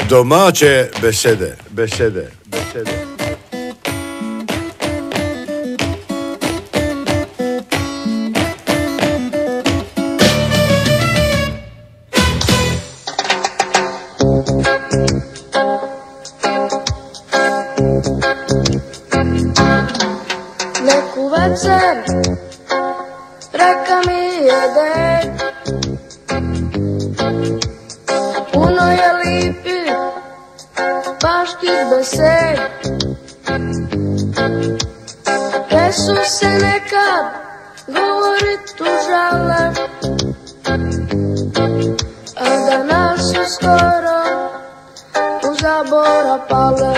Domače besede. Neku večer reka mi je dek, puno je lipi paških besed, gdje su se nekad govorit užale, a danas su skoro u zabora pale.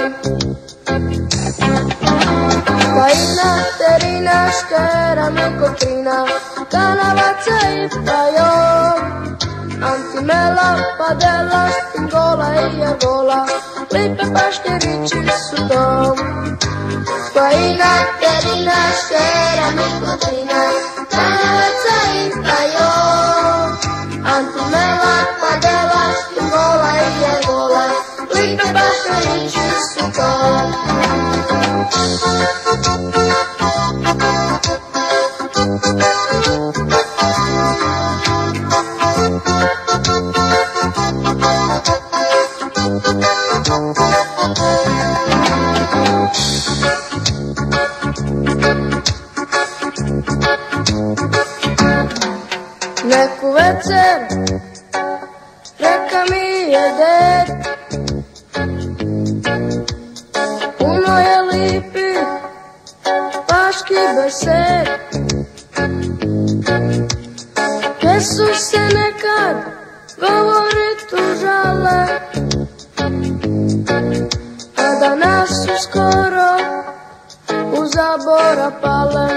Vajna, terina, škera, mekotrina, kanavaca i pajom, antimela, padela, špingola i jagola, lipe paškerići su dom. Vajna, terina, škera, mekotrina, kanavaca i pajom, antimela, padela, špingola i jagola, lipe paškerići su dom. Neku večer reka mi je ded, puno je lipi paški besed, gdje su se nekad govorit užale, a danas su skoro u zabora pale.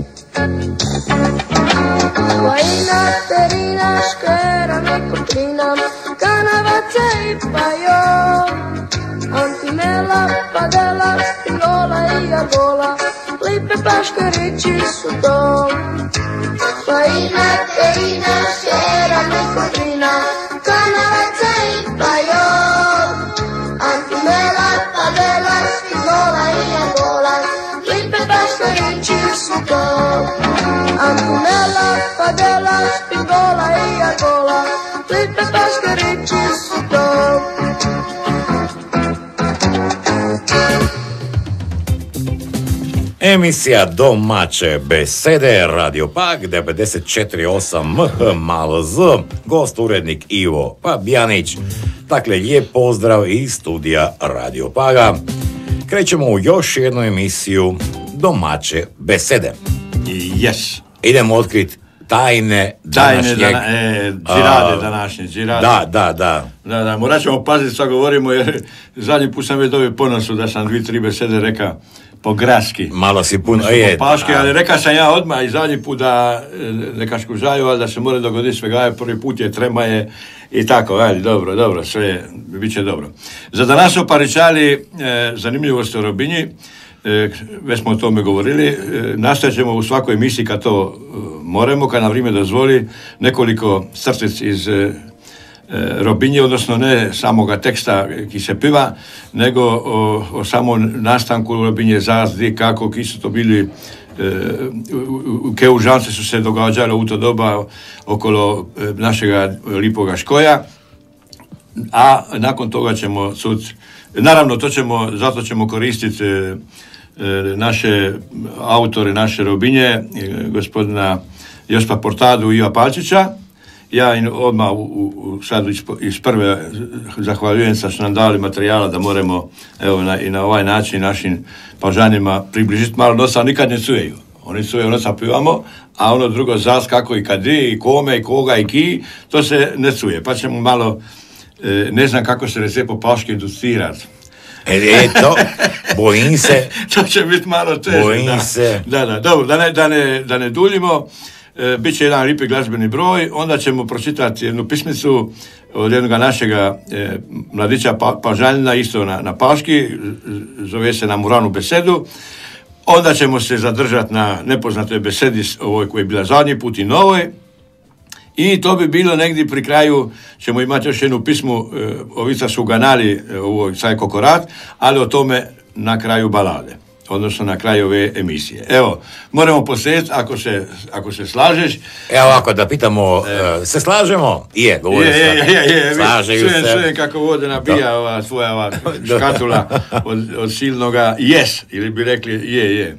Vajna, terina, škera, mekotrina, kanavaca i pajom, antimela, padela, špingola i jagola, lipe paškerići su dom. Vajna, terina, škera, mekotrina, kanavaca i pajom, antimela, padela, špingola i jagola, lipe paškerići su dom. Antimela, padela, špingola i jagola, lipe paškerići su dom. Emisija Domaće besede, Radio Pag, 94.8 MHMLZ, gost urednik Ivo Fabijanić. Dakle, lijep pozdrav iz studija Radio Paga. Krećemo u još jednu emisiju Domaće besede. Yes. Idemo otkriti tajne današnjeg... Đirade današnje, đirade. Da. Morat ćemo paziti što govorimo, jer zadnji put sam već dobio ponosu da sam 2-3 besede reka po graski. Malo si puno... Paške, ali reka sam ja odmah i zadnji put da neka škužaju, ali da se mora dogoditi svega, prvi put je, trema je i tako, ajde, dobro, sve bit će dobro. Za danas su paričali zanimljivosti o Robinji, već smo o tome govorili, nastojat ćemo u svakoj emisiji kad to moramo, kad nam vrijeme dozvoli, nekoliko crtic iz Robinje, odnosno ne samoga teksta ki se piva, nego o samom nastanku Robinje, zazdi, kako ki su to bili, ke užance su se događale u to doba okolo našega lipoga škoja, a nakon toga ćemo naravno zato ćemo koristiti naše autore, naše Robinje, gospodina Josipa Portadu i Iva Palčića. Ja im odmah sad iz prve zahvaljujem se što nam dali materijala da moramo i na ovaj način našim pažanjima približiti malo nosa, nikad ne cujeju. Oni cujeju, ono sam pivamo, a ono drugo zas kako i kad i kome i koga i ki, to se ne cuje. Pa ćemo malo, ne znam kako se recept po paški inducirati. Eto, bojim se. To će biti malo teže. Bojim se. Dobro, da ne duljimo. Biće jedan lipi glazbeni broj, onda ćemo pročitati jednu pismicu od jednog našega mladića Pažanjina, isto na paški, zove se Na Muranu besedu. Onda ćemo se zadržati na nepoznatoj besedi, ovoj koja je bila zadnji put i novoj. I to bi bilo negdje pri kraju, ćemo imati još jednu pismu, ovica su ganali, ovo sad kokorat, ali o tome na kraju balade, odnosno na kraju ove emisije. Evo, moramo posjetiti, ako se slažeš. Evo ovako, da pitamo, se slažemo? Govori je. Slažeju se. Čujem kako vode nabija ova tvoja škatula od silnoga yes, ili bi rekli je.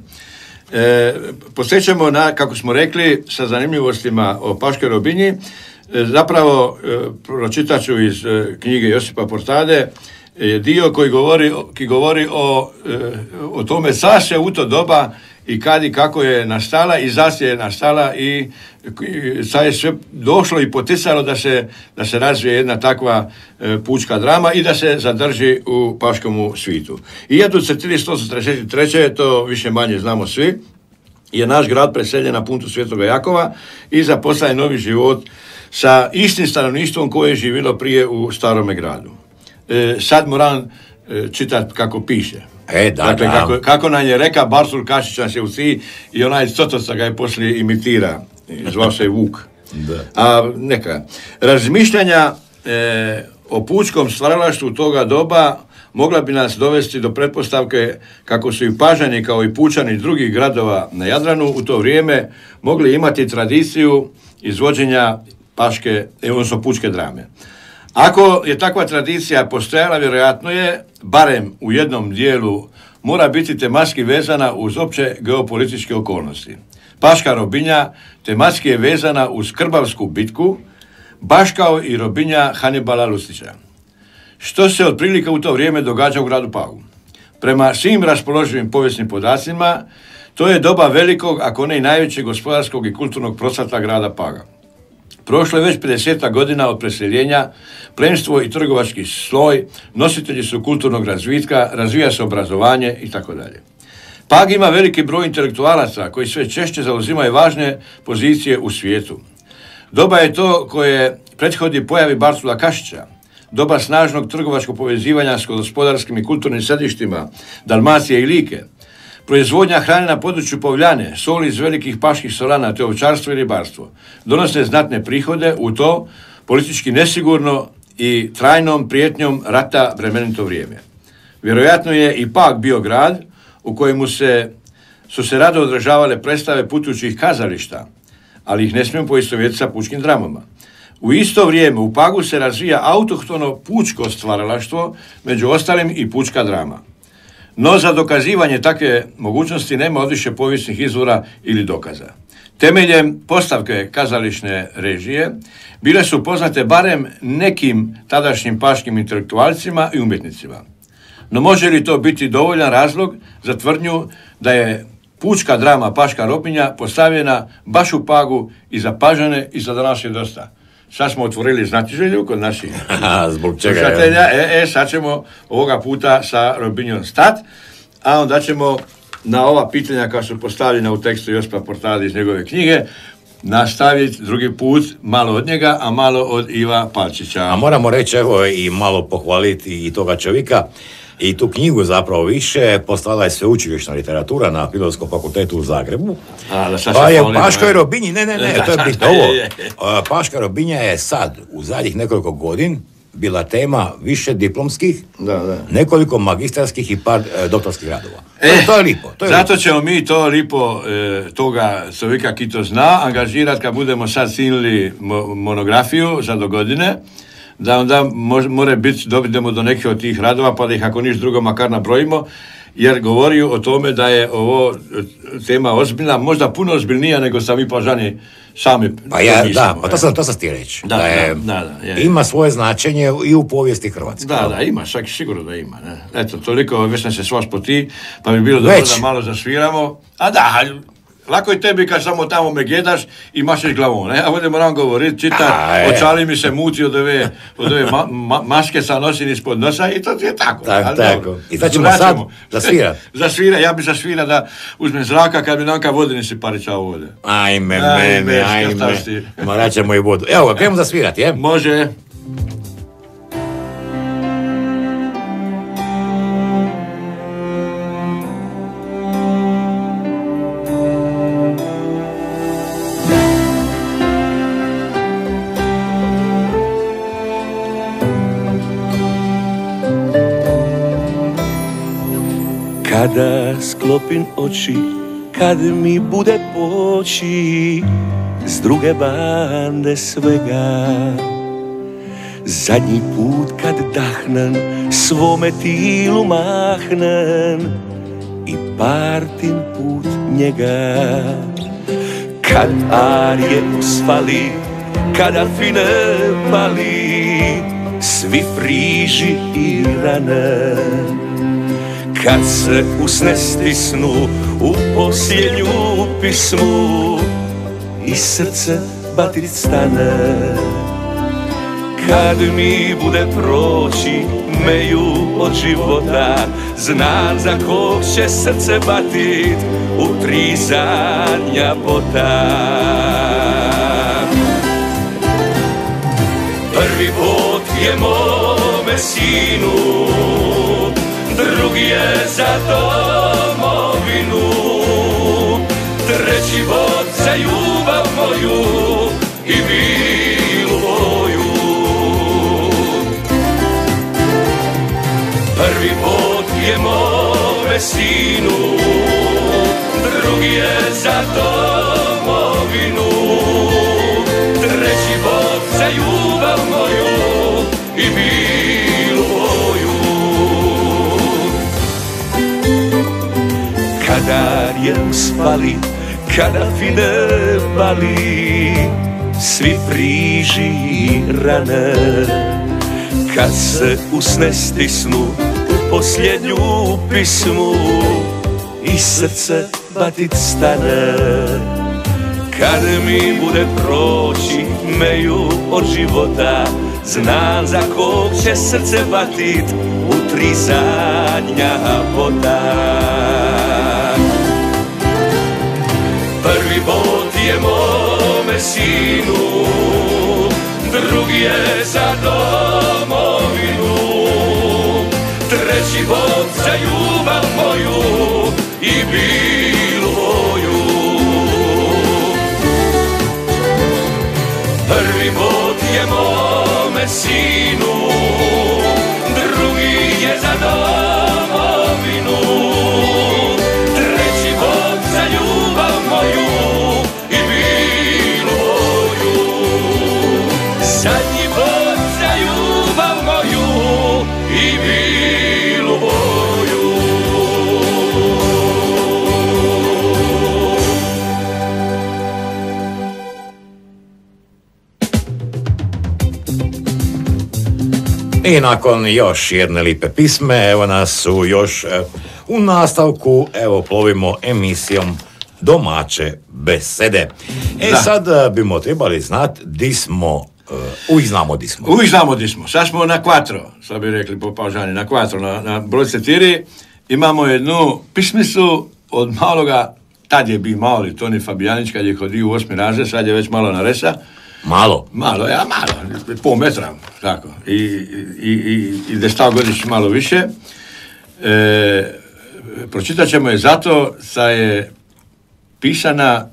Posjećamo kako smo rekli, sa zanimljivostima o Paškoj Robinji. Zapravo, pročitat ću iz knjige Josipa Portade, dio koji govori o tome se u to doba i kad i kako je nastala i zašto je nastala i sad je sve došlo i poticalo da se razvije jedna takva pučka drama i da se zadrži u paškomu svitu. I 1843. to više manje znamo svi, je naš grad preseljen na puntu Svetoga Jakova i zapostaje novi život sa istim stanovništvom koje je živjelo prije u starome gradu. Sad moram čitati kako piše. Dakle, kako nam je reka Bartul Kašić nas je u si i onaj Cotoca ga je poslije imitira, zvao se Vuk. Neka. Razmišljanja o pučkom stvaralaštvu toga doba mogla bi nas dovesti do pretpostavke kako su i Pažani kao i pučani drugih gradova na Jadranu u to vrijeme mogli imati tradiciju izvođenja paške, odnosno pučke drame. Ako je takva tradicija postojala, vjerojatno je, barem u jednom dijelu, mora biti tematski vezana uz opće geopolitičke okolnosti. Paška Robinja tematski je vezana uz Krbavsku bitku, baš kao i Robinja Hanibala Lustića. Što se otprilike u to vrijeme događa u gradu Pagu? Prema svim raspoloživim povijesnim podacima, to je doba velikog, ako ne i najvećeg gospodarskog i kulturnog procvata grada Paga. Prošlo je već 50 godina od preseljenja, plemstvo i trgovački sloj, nositelji su kulturnog razvitka, razvija se obrazovanje itd. Pag ima veliki broj intelektualaca koji sve češće zauzimaju važne pozicije u svijetu. Doba je to koje prethodi pojavi Bartula Kašića, doba snažnog trgovačkog povezivanja s gospodarskim i kulturnim središtima Dalmacije i Like, proizvodnja hrane na području Povljane, soli iz velikih paških solana te ovčarstvo i ribarstvo donose znatne prihode u to politički nesigurno i trajnom prijetnjom rata bremenito vrijeme. Vjerojatno je i Pag bio grad u kojemu su se rado održavale predstave putujućih kazališta, ali ih ne smijemo poistovjetiti sa pučkim dramama. U isto vrijeme u Pagu se razvija autohtono pučko stvaralaštvo, među ostalim i pučka drama. No za dokazivanje takve mogućnosti nema odviše povijesnih izvora ili dokaza. Temeljem postavke kazališne režije bile su poznate barem nekim tadašnjim paškim intelektualcima i umjetnicima. No može li to biti dovoljan razlog za tvrdnju da je pučka drama Paška Robinja postavljena baš u Pagu i za Pažane i za danas je dosta? Sad smo otvorili znatiželju kod naših zbog čega slušatelja. Sad ćemo ovoga puta sa Robinjom stat, a onda ćemo na ova pitanja koja su postavljena u tekstu Josipa Portade iz njegove knjige nastaviti drugi put, malo od njega, a malo od Iva Palčića. A moramo reći, evo, i malo pohvaliti i toga čovjeka, i tu knjigu zapravo više, postala je sveučilišna literatura na Filozofskom fakultetu u Zagrebu. Pa je Paškoj Robinji, ne, to je bitno ovo. Paška Robinja je sad, u zadnjih nekoliko godina, bila tema više diplomskih, nekoliko magistarskih i par doktorskih radova. To je lipo. Zato ćemo mi to lipo toga čovjeka ki to zna angažirati kad budemo sad sinili monografiju za do godine, da onda mora biti dobidemo do nekih od tih radova, pa da ih ako niš drugo makar nabrojimo, jer govori o tome da je ovo tema ozbiljna, možda puno ozbiljnija nego sami Pažani sami. To sam ti reći. Ima svoje značenje i u povijesti Hrvatske. Ima, sigurno da ima. Ne? Eto, toliko, već sam se svaš po ti, pa bi bilo dobro da malo zasviramo. Lako je tebi kad samo tamo me gledaš i mašeš glavom, ne? A ovdje moram govoriti, čitati, očali mi se muti od ove maske sa nosim ispod nosa i to je tako. Tako. I sad ćemo sad zasvirati. Ja bi zasvira da uzmem zraka kad bi namka vode nisi paričao ovdje. Ajme. Morat ćemo i vodu. Evo, krenemo zasvirati, je? Može. Kada sklopim oči, kad mi bude poći s druge bande svega. Zadnji put kad dahnem, svome tilu mahnem i partim put njega. Kad arije usvali, kada fine pali, svi friži i rane. Kad se usne stisnu u posljednju pismu i srce batit stane. Kad mi bude proći meju od života, znam za kog će srce batit u 3 zadnja bota. Prvi bot je mome sinu, drugi je za domovinu, treći bot za ljubav moju i vilu moju. Prvi bot je mome sinu, drugi je za domovinu, treći bot za ljubav moju i vilu moju. Kada je uspali, kada fine bali, svi friži i rane. Kad se usne stisnu u posljednju pismu i srce batit stane. Kad mi bude proći meju od života, znam za kog će srce batit u 3 zadnja bota. Prvi bot je mome sinu, drugi je za domovinu, treći bot za ljubav moju i bilu moju. Prvi bot je mome sinu, drugi je za domovinu, treći bot za ljubav moju i bilu moju. Zadnji bot za ljubav moju i bilu moju. I nakon još jedne lipe pisme, evo nas u još u nastavku, evo plovimo emisijom Domaće besede. Sad bimo trebali znati di smo, uvijek znamo di smo. Uvijek znamo di smo. Sad smo na Quattro, sad bi rekli po paužani, na Quattro, na broj 4. Imamo jednu pismicu od maloga, tad je bio mali Toni Fabijanić kad je hodio u 8. razred, sad je već malo naresa. Malo, pol metra, tako, i da stav godiš malo više. Pročitat ćemo je zato da je pisana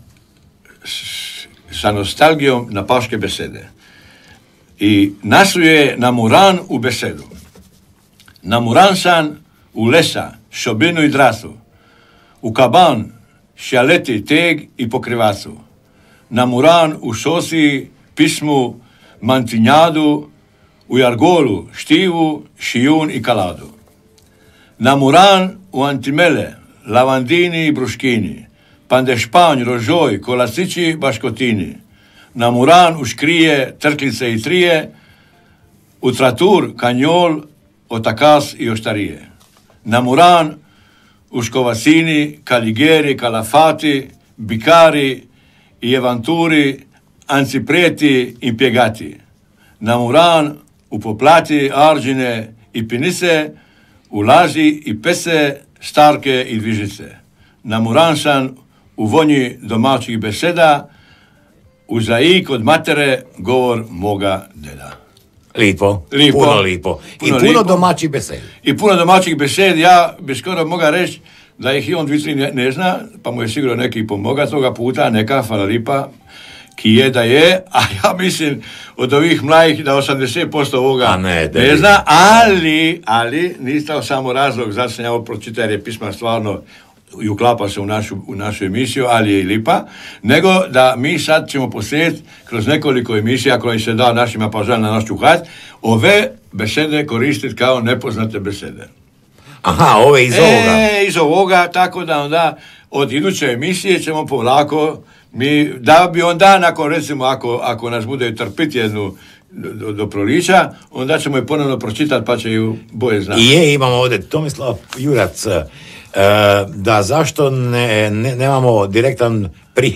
sa nostalgijom na paške besede. I nasluje namuran u besedu. Namuran san u lesa, šobinu i drasu, u kaban, šaleti, teg i pokrivacu. Namuran u šosi, pismu, mantinjadu, u jargolu, štivu, šijun i kaladu. Namuran u antimele, lavandini i bruškini, pandešpanj, rožoj, kolasići, baškotini. Namuran u škrije, trklice i trije, u tratur, kanjol, otakas i oštarije. Namuran u škovasini, kaligeri, kalafati, bikari i evanturi, ancipreti i pjegati. Namuran u poplati, arđine i pinise, u laži i pese, starke i dvižice. Namuran sam u vonji domaćih beseda, u zaik od matere govor moga deda. Lipo. Puno lipo. I puno domaćih besed. I puno domaćih besed, ja bi skoro moga reći da ih i on 2-3 ne zna, pa mu je sigurno neki pomoga toga puta, neka, hvala lipa. ki je da je, a ja mislim od ovih mladih da 80% ovoga ne zna, ali nisam samo razlog, zato sam ja ovo pročitao jer je pisma stvarno i uklapa se u našu emisiju, ali je i lipa, nego da mi sad ćemo poslijediti kroz nekoliko emisija koji se da našima pažanima na naš čuhat, ove besede koristiti kao nepoznate besede. Aha, ove iz ovoga. Iz ovoga, tako da onda od iduće emisije ćemo polako da bi onda nakon, recimo, ako nas bude trpiti jednu do prolića, onda ćemo je ponovno pročitati pa će ju bolje znati. Imamo ovdje Tomislav Jurac, da zašto nemamo direktan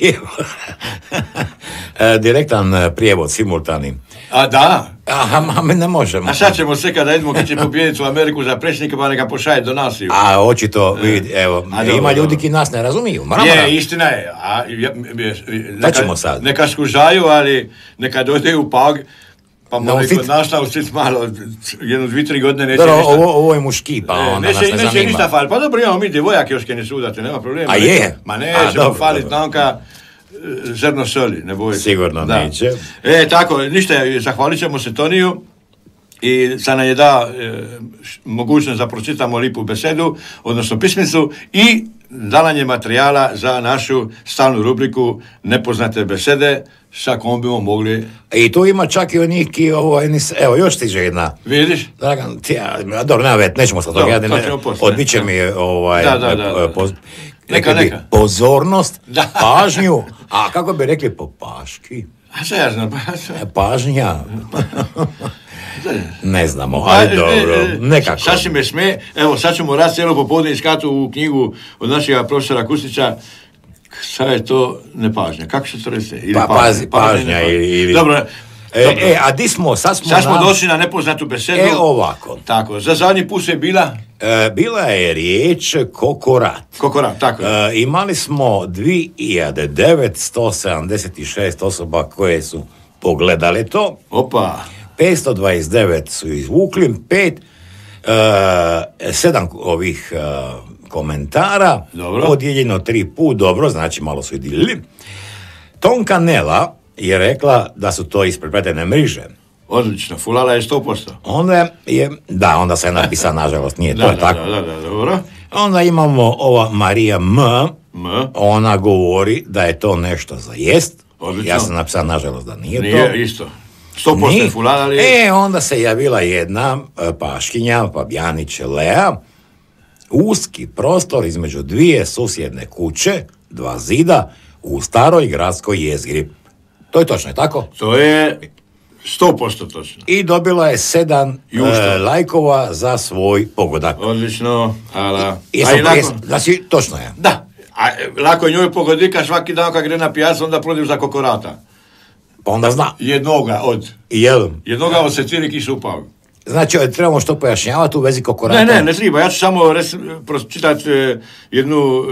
prijevod simultani. A da? Aha, mi ne možemo. A sad ćemo se kada idemo kad će pobijediti u Ameriku za predsjednika pa neka pošalje donaciju. A očito, evo, ima ljudi ki nas ne razumiju. Istina je. Da ćemo sad. Neka skužaju, ali neka dojde u Pag, pa možda kod nas naučiti malo, 1-2-3 godine neće ništa. Ovo je muški, pa onda nas ne zanima. Neće ništa faliti. Pa dobro, imamo mi djevojak još ke ne sudate, nema problema. A je? Ma nećemo faliti namka zrno soli, ne bojite. Sigurno neće. Tako, ništa, zahvalit ćemo se Toniju i sad nam je da mogućnost da pročitamo lipu besedu, odnosno pismicu, i da nam je materijala za našu stalnu rubriku Nepoznate besede, sa kojom bimo mogli... I tu ima čak i onih ki, evo, još stiže jedna. Vidiš? Dragan, dobro, nećemo sad toga, odbit će mi neka. Pozornost, pažnju, a kako bi rekli po paški? A što ja znam? Pažnja. Ne znamo, ali dobro, nekako. Sad si me sme, evo sad ćemo raz cijelo popodne iskati u knjigu od našega profesora Kustića. Sad je to nepažnja, kako se to reći? Pažnja ili... Dobro. A di smo? Sad smo došli na nepoznatu besedu. Ovako. Tako, za zadnji put je bila? Bila je riječ kokorat. Kokorat, tako je. Imali smo 2976 osoba koje su pogledale to. Opa. 529 su izvukli, 7 ovih komentara, podijeljeno 3 put, dobro, znači malo su i dijelili. Tonka Nela je rekla da su to isprepletene mriže. Odlično, fulala je 100%. Onda se je napisao, nažalost, nije to tako. Da, dobro. Onda imamo ova Marija M. Ona govori da je to nešto za jest. Odlično. Ja sam napisao, nažalost, da nije to. Nije isto. 100% fulala, ali... Onda se javila jedna paškinja, Pabjanić Lea, uski prostor između 2 susjedne kuće, 2 zida, u staroj gradskoj jezgri. To je točno, je tako? To je 100% točno. I dobila je 7 lajkova za svoj pogodak. Odlično, hvala. Znači, točno je. Da, a lako je njoj pogodika svaki dan kad gre na pijacu, onda protiv za kokorata. Pa onda zna. Jednoga od seciri ki su upao. Znači, trebamo što pojašnjavati u vezi kokorata? Ne treba. Ja ću samo pročitati jednu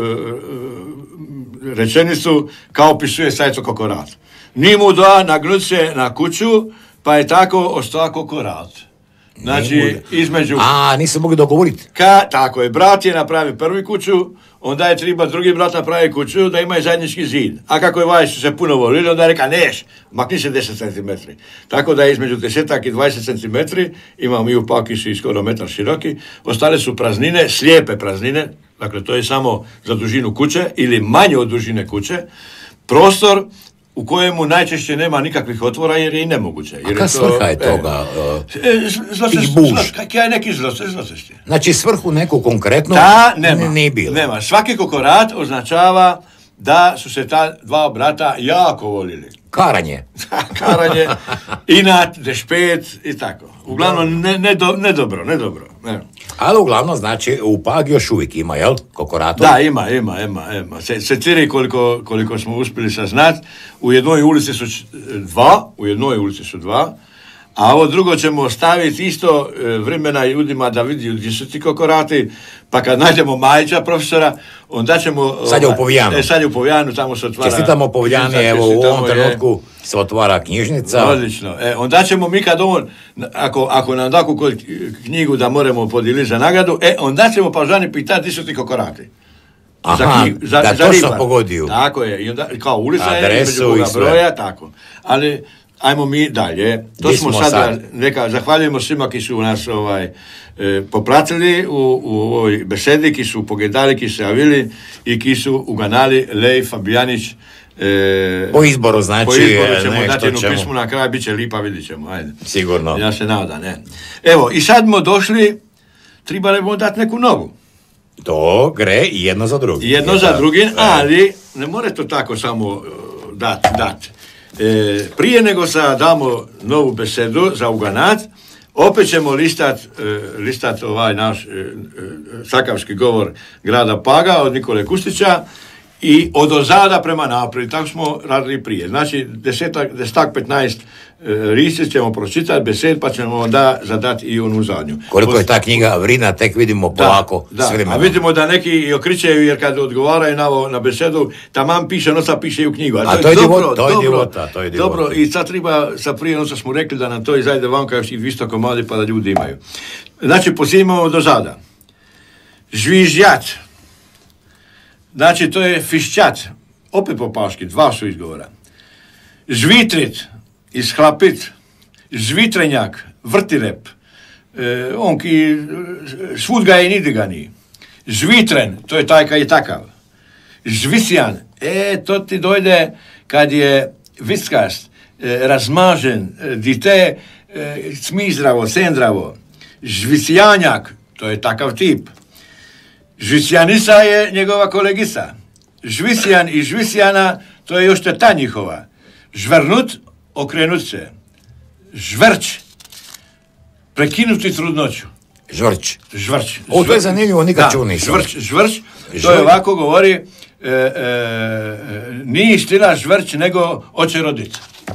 rečenicu kao opisuje sajco kokorat. Ni mu da nagnut se na kuću, pa je tako ostao kokorat. Znači, između... nisu mogli dogovoriti. Tako je, brat je napravi prvi kuću, onda je treba drugi brat napravi kuću da imaju zajednički zid. A kako je vaši su se puno volili, onda je reka, neš, makni se 10 cm. Tako da je između 10 i 20 cm, imamo i u Pakiši skoro metar široki, ostale su praznine, slijepe praznine, dakle to je samo za dužinu kuće ili manje od dužine kuće, prostor u kojemu najčešće nema nikakvih otvora jer je i nemoguće. A kada svrha je toga? Kaj je neki zločešće? Znači svrhu neku konkretnu nije bilo. Nema. Svaki kokorat označava da su se ta 2 brata jako volili. Karanje. Inat, dešpet i tako. Uglavnom ne dobro. Ali uglavnom, znači, u Pag još uvijek ima, jel? Kokorator? Da, ima. Seciri koliko smo uspjeli saznat, u jednoj ulici su 2, a ovo drugo ćemo ostaviti isto vremena ljudima da vidiju gdje su ti kokorati, pa kad nađemo Majića, profesora, onda ćemo... Sad je u Povijanu. Sad je u Povijanu, tamo se otvara... Čestitamo Povijani, evo u ovom trenutku se otvara knjižnica. Odlično. Onda ćemo mi kad on, ako nam da knjigu da moramo podijeliti za nagradu, onda ćemo pažani pitati gdje su ti kokorati. Aha, da točno pogodio. Tako je, i onda kao ulica je Adresu između koga i sve. broja, tako. Ali, ajmo mi dalje. To Gdje smo smo sad, sad? zahvaljujemo svima ki su nas popratili u ovoj besedi, ki su pogledali, ki su javili i ki su uganali Lej Fabijanić. Po izboru, znači, po izboru ćemo nešto dati jednu ćemo. pismu na kraju, bit će lipa, vidit ćemo, ajde. Sigurno. Ja se nadam, ne. Evo, i sad smo došli, trebali bomo dati neku novu. To gre jedno za drugim. Jedno za drugim, ali ne more to tako samo dat. Prije nego sad damo novu besedu za uganat, opet ćemo listat ovaj naš sakavski govor grada Paga od Nikole Kustića i od ozada prema naprijed, tako smo radili prije. Znači, 10-15 risi ćemo pročitati besed, pa ćemo onda zadati i onu zadnju. Koliko je ta knjiga vrina, tek vidimo polako s vremenom. A vidimo da neki i okričaju, jer kad odgovaraju na besedu, taman piše, noca piše i u knjigu. A to je divota. Dobro, i sad treba, sad prije noca smo rekli da nam to izajde vanka još i 200 komadi pa da ljudi imaju. Znači, pozivamo do zada. Žvižjat. Znači, to je fišćat. Opet po paški, dva su izgovora. Žvitrit, ishlapit, žvitrenjak, vrtirep, on ki svud ga je nigdje ga nije. Žvitren, to je taj kad je takav. Žvisjan, to ti dojde kad je vickast, razmažen, dite smizdravo, sendravo. Žvisjanjak, to je takav tip. Žvisjanisa je njegova kolegica. Žvisjan i žvisjana, to je još ta njihova. Žvrnut, okrenut se. Žvrć, prekinuti trudnoću. Žvrć. O, to je zanimljivo, nikad čuo nisam. Žvrć, to je ovako govori, nije istina žvrć, nego oće rodit.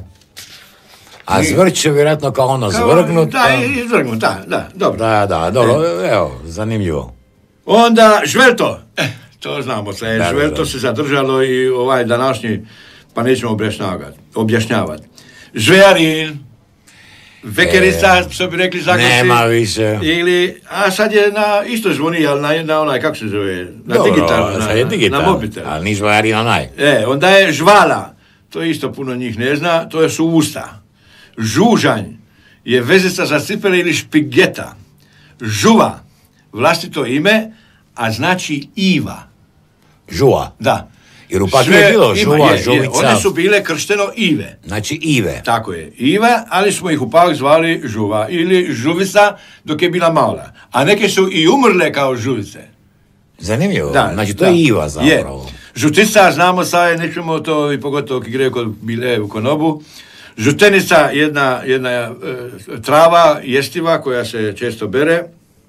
A zvrć je vjerojatno kao ono zvrgnut. Da, izvrgnut, da, dobro. Da, dobro, evo, zanimljivo. Onda žvelto, to znamo se, žvelto se zadržalo i ovaj današnji, pa nećemo objašnjavati. Žvejarin, vekerica, što bi rekli zakonci. Nema više. A sad je isto zvoni, ali na onaj, kako se zove, na digital, na mobitel. Ali ni žvejarin onaj. Onda je žvala, to isto puno njih ne zna, to su usta. Žužanj je vezica za cipele ili špigeta. Žuva, vlastito ime, a znači Iva. Žuva? Da. Jer u Pagi je bilo žuva, žuvica. One su bile kršteno Ive. Znači Ive. Tako je, Ive, ali smo ih u Pag zvali žuva ili žuvica dok je bila mala. A neke su i umrle kao žuvice. Zanimljivo, znači to je Iva zapravo. Žutica, znamo sad, nećemo to i pogotovo ki gre kod bile u konobu. Žutenica, jedna trava jestiva koja se često bere.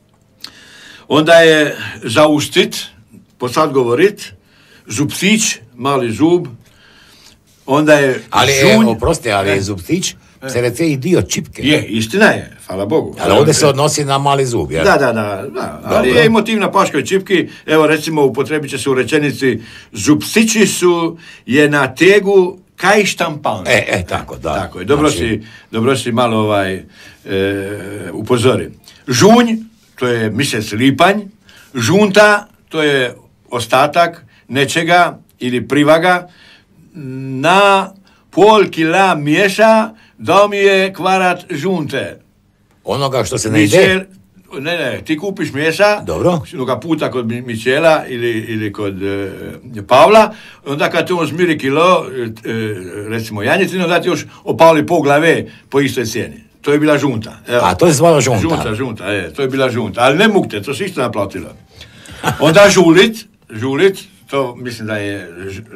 Onda je zaustit, posad govorit, zupsić, mali zub, onda je žunj. Ali zupsić se rece i dio čipke. Je, istina je, hvala Bogu. Ali ovdje se odnosi na mali zub, jel? Da, ali je motiv na paškoj čipki, evo recimo upotrebit će se u rečenici, zupsići je na tegu kaj štampan. Tako, da. Tako je, dobro si malo upozori. Žunj, to je mjesec lipanj, žunta, to je ostatak nečega ili privaga, na pol kila miješa da mi je kvarat žunte. Onoga što se ne ide? Ne, ti kupiš miješa, dobro, jednoga puta kod Mićela ili kod Pavla, onda kad ti on smiri kilo, recimo janjetinu, onda ti još opali po glave po istoj cijeni. To je bila žunta. Evo. A to je zvala žunta? Žunta, to je bila žunta. Ali ne mukte, to se isto naplatilo. Onda žulit, to mislim da je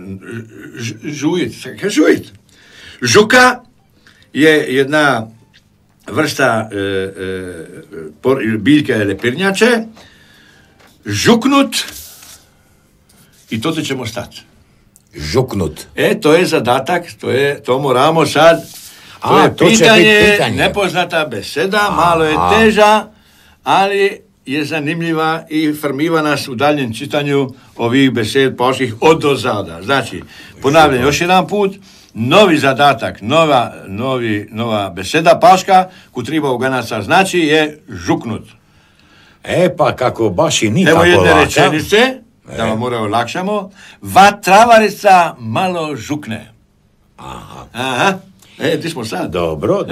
žujit. Žuka je jedna vrsta biljke lepirnjače. Žuknut i to ćemo stati. Žuknut. To je zadatak, to moramo sad. To je pitanje, nepoznata beseda, malo je teža, ali je zanimljiva i formiva nas u daljem čitanju ovih besed paških od do zada. Znači, ponavljam još jedan put, novi zadatak, nova beseda paška, ko treba uganaca znači je žuknut. Pa kako baš i nije tako laka. Evo jedne da vam moraju olakšamo, vatravarica malo žukne. Aha. Ti smo sad. Dobro,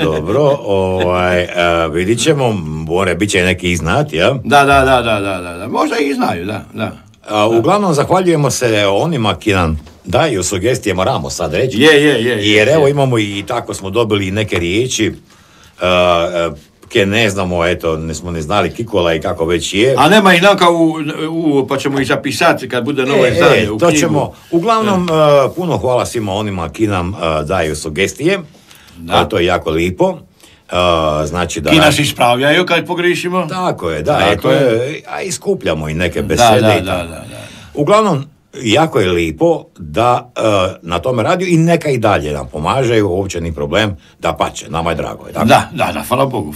vidit ćemo, bit će neki iznad, ja? Da, možda i znaju, da. Uglavnom, zahvaljujemo se onima ki nam daju sugestije, moramo sad reći. Jer evo imamo i tako smo dobili neke riječi, ke ne znamo, eto, nismo ne znali kikola i kako već je. A nema ih namka pa ćemo ih zapisati kad bude novo izdanje u to knjigu. ćemo. Uglavnom, puno hvala svima onima ki nam daju sugestije. To je jako lipo. Znači da... Ki nas ispravljaju kad pogrišimo. Tako je, da. A iskupljamo i neke besede. Da. Uglavnom, jako je lipo da na tome radiju i neka i dalje nam pomažaju, uopće ni problem, da pače, nama je drago. Je tako? Da, hvala Bogu.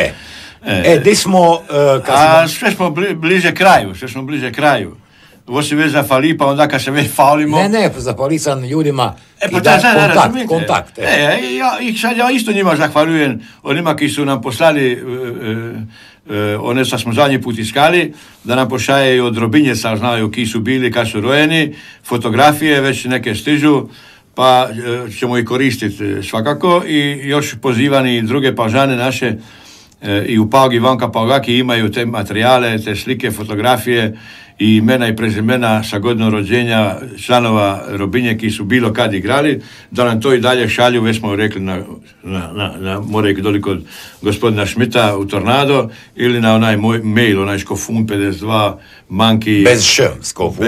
Di smo... Sve smo bliže kraju. Ovo si već zafali, pa onda kad se već falimo... Ne, zafali sam ljudima kontakt. Ja isto njima zahvaljujem, onima ki su nam poslali, one što smo zadnji put iskali, da nam pošaljaju od Robinjeca, znaju ki su bili, kad su rojeni, fotografije već neke stižu, pa ćemo ih koristiti svakako i još pozivani druge pažane naše i u Pag i Vanka Pagaki imaju te materijale, te slike, fotografije i imena i prezimena sa godinom rođenja članova Robinje ki su bilo kad igrali, da nam to i dalje šalju, već smo rekli more doli kod gospodina Šmita u Tornado ili na onaj moj mail, onaj skofun 52 manki... Bez š, skofun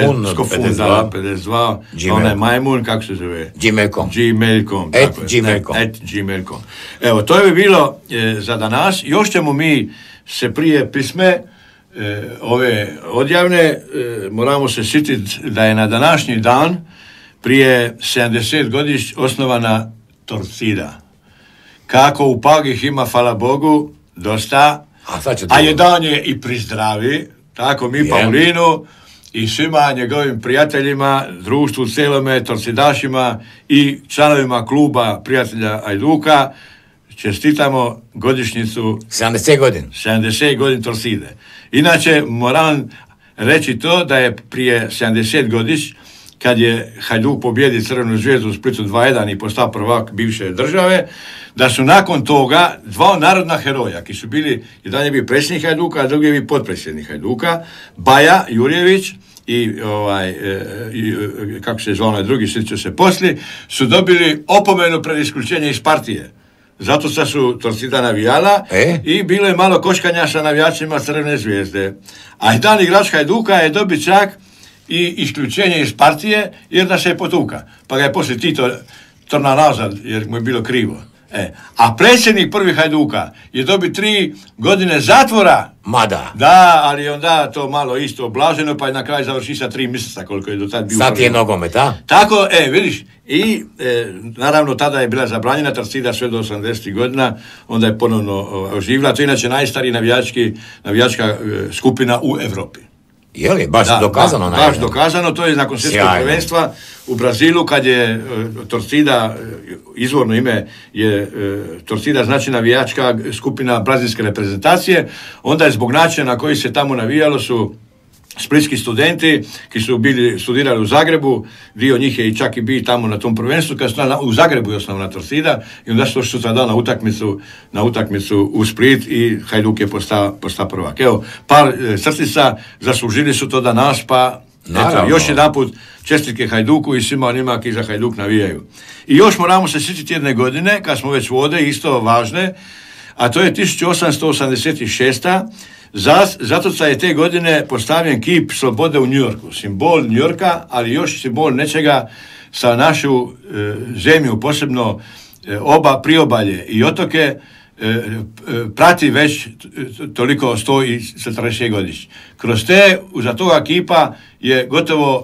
52, onaj majmun, kako se zove? Gmail.com. Gmail.com. Evo, to je bilo za danas. Još ćemo mi se prije pisme ove odjavne, moramo se sjetiti da je na današnji dan prije 70 godišnja osnovana Torcida. Kako u Pagih ima, hvala Bogu, dosta, a jedan je i pri zdravi, tako mi Paulinu i svima njegovim prijateljima, društvu celome, torcidašima i članovima kluba prijatelja Ajduka čestitamo godišnjicu 70 godina Torcide. Inače, moram reći to da je prije 70 godišnja, kad je Hajduk pobjedi Crvenu zvijezdu u Splitu 2-1 i postao prvak bivše države, da su nakon toga dva narodna heroja, ki su bili, jedan je bio predsjednik Hajduka, a drugi je bio potpredsjednik Hajduka, Baja Jurjević i kako se zvao onaj drugi, sjećao se poslije, su dobili opomenu pred isključenje iz partije. Zato što su Torcida navijala i bilo je malo koškanja sa navijačima Crvene zvijezde. A jedan igrač Hajduka je dobio čak i isključenje iz partije jer da se je potuka. Pa ga je poslije Tito trna nazad jer mu je bilo krivo. A predsjednik prvi Hajduka je dobio 3 godine zatvora. Mada. Da, ali onda to malo isto oblaženo, pa je na kraju završi sa 3 mjeseca koliko je do tad bio. Sad je nogomet, a? Tako, vidiš, i naravno tada je bila zabranjena Torcida sve do 80 godina, onda je ponovno oživila, to je inače najstariji navijačka skupina u Europi. Je li? Baš dokazano? Baš dokazano, to je nakon svjetskog prvenstva u Brazilu, kad je Torcida, izvorno ime je Torcida, znači navijačka skupina brazilske reprezentacije, onda je zbog načina na koji se tamo navijalo su splitski studenti, ki su bili studirali u Zagrebu, dio njih je i čak i bio tamo na tom prvenstvu, kad su u Zagrebu je osnovna Torcida i onda su sutradan na utakmicu u Split i Hajduk je postao prvak. Evo, par crtica, zaslužili su to danas, pa eto, još jedan put čestitke Hajduku i svima onima ki za Hajduk navijaju. I još moramo se sjetiti jedne godine, kad smo već vode, isto važne, a to je 1886. Zato je te godine postavljen kip slobode u New Yorku. Simbol New Yorka, ali još simbol nečega sa našu zemlju, posebno priobalje i otoke, prati već toliko 140 godišnje. Kroz za toga kipa je gotovo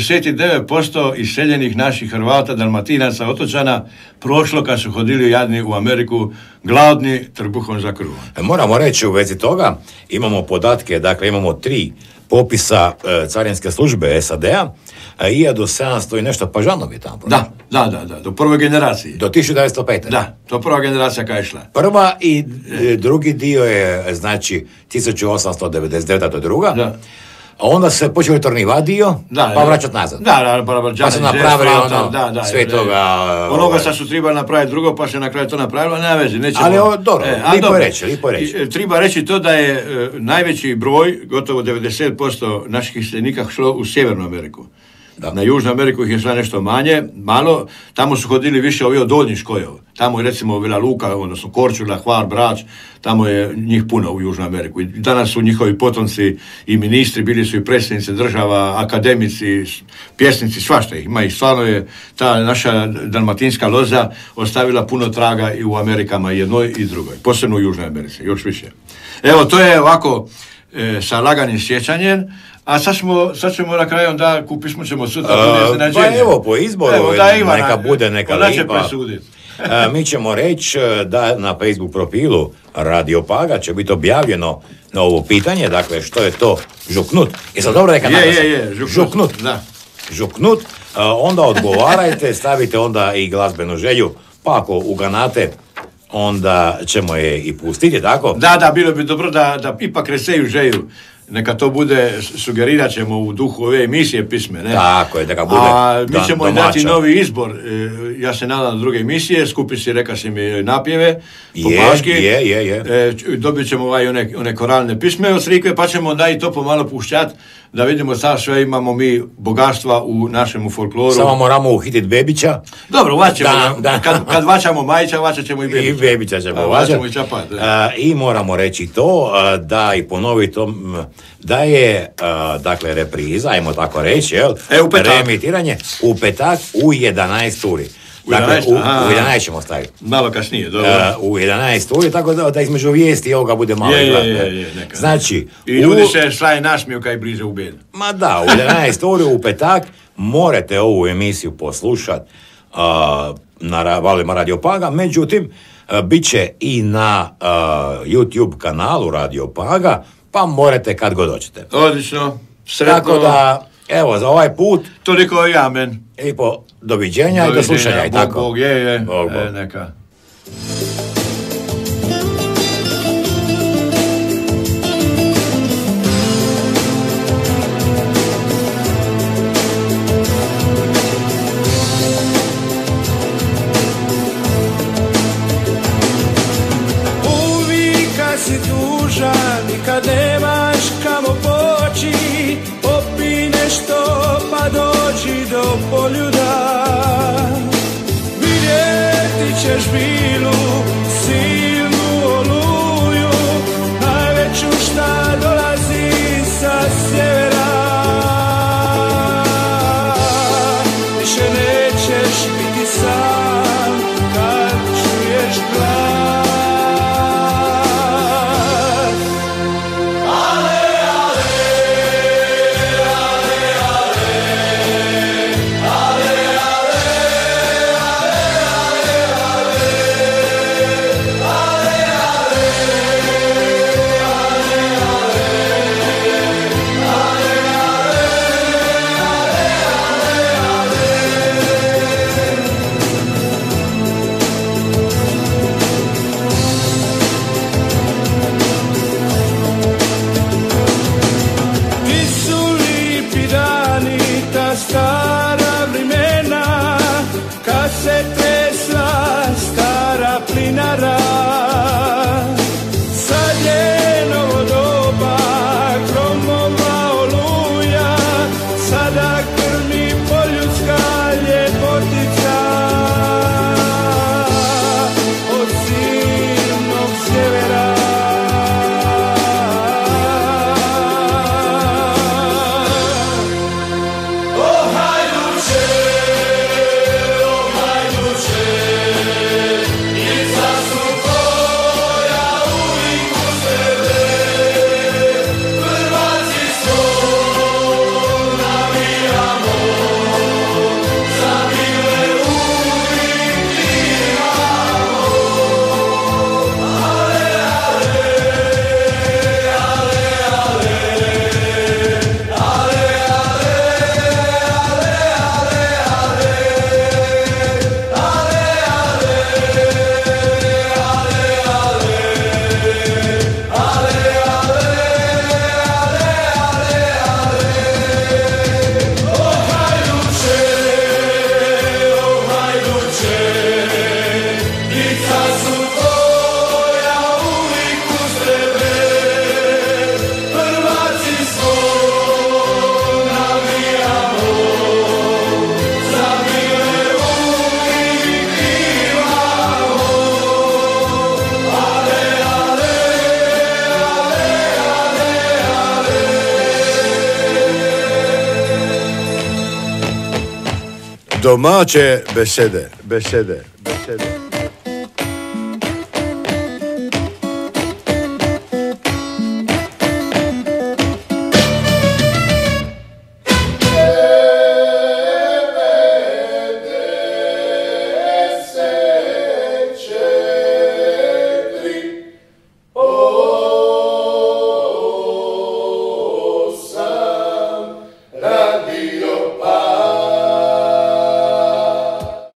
99% iseljenih naših Hrvata, Dalmatinaca, otočana prošlo kad su hodili jadni u Ameriku, gladni, trbuhom za kruhom. Moramo reći u vezi toga, imamo podatke, dakle imamo 3 popisa carinske službe SAD-a, i do 700 i nešto pažanovi tamo. Da, do prve generacije. Do 1905. Da, to prva generacija kada je išla. Prva i drugi dio je, znači, 1899, to je druga. Da. A onda su se počeli tornivat dio, pa vraćat nazad. Pa su napravili sve toga... Onoga što su trebali napraviti drugo, pa se na kraju to napravilo, nema veze. Ali dobro, lipo je reći. Treba reći to da je najveći broj, gotovo 90% naših iseljenika šlo u Sjevernu Ameriku. Da. Na Južnu Ameriku ih je sve nešto malo, tamo su hodili više ovi od donjih škojeva. Tamo je recimo Vela Luka, odnosno Korčula, Hvar, Brač, tamo je njih puno u Južnu Ameriku. I danas su njihovi potomci i ministri, bili su i predsjednici država, akademici, pjesnici, svašta ih ima. I stvarno je ta naša dalmatinska loza ostavila puno traga i u Amerikama, jednoj i drugoj. Posebno u Južnoj Americi, još više. Evo, to je ovako sa laganim sjećanjem. A sad ćemo na kraju onda pismo ćemo sutra bude iznenađenje. Pa evo po izboru, neka bude neka lipa. Mi ćemo reći da na Facebook profilu Radio Paga će biti objavljeno na ovo pitanje, dakle što je to žuknut. I sad dobro neka žuknut. Žuknut, onda odgovarajte, stavite onda i glazbenu želju, pa ako uganate, onda ćemo je i pustiti, tako? Da, bilo bi dobro da ipak reseju želju. Neka to bude, sugerirat ćemo u duhu ove emisije pisme, ne? Tako je, neka bude mi ćemo dati novi izbor, ja se nadam druge emisije, skupi si, reka si mi napjeve, popaški, dobit ćemo one koralne pisme od Crikve, pa ćemo onda i to pomalo pušćati, da vidimo sad sve imamo mi bogatstva u našemu folkloru. Samo moramo uhititi Bebića. Dobro, vaćemo, kad vaćamo Majića, vaćat ćemo i Bebića. I Bebića ćemo vaćati. I moramo reći to, da i ponoviti to, da je, dakle, repriza, ajmo tako reći, reemitiranje u petak u 11 uri. Dakle, u 11 ćemo staviti. Malo kasnije, dobro. U 11 uri, tako da između vijesti i ovoga bude malo neka. Znači... I ljudi se slaje nasmiju kaj bliže u bedu. Ma da, u 11 uri u petak morate ovu emisiju poslušati na valima Radio Paga, međutim, bit će i na YouTube kanalu Radio Paga, pa morate kad god hoćete. Odlično, sretno. Tako da, evo, za ovaj put... Toliko i amen. Lijepo, doviđenja i do slušanja. Bog, Bog. Neka. Si tužan i kad nemaš kamo poći, popi nešto pa dođi do Poljuda. Vidjeti ćeš Bilu Domaće besede.